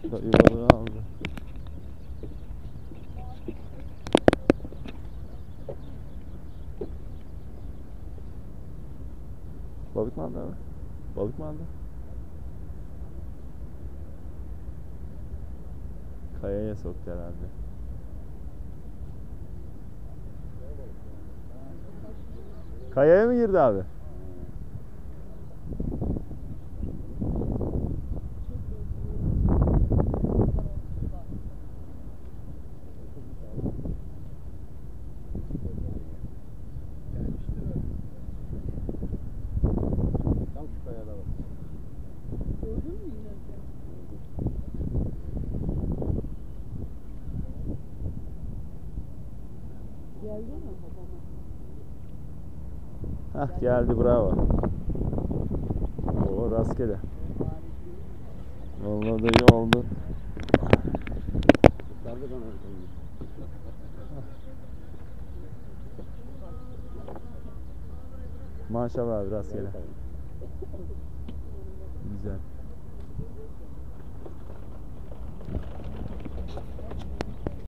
Dayı balığı aldı. Balık mı aldı abi? Balık mı aldı? Kayaya soktu herhalde. Kayaya mı girdi abi? Tam şu kayada bak. Gördün mü yine? Geldi mi babama? Hah geldi, bravo. Oo, rastgele. Vallahi dayı oldu. Kurtardı bana. Maşallah abi, rastgele. Güzel.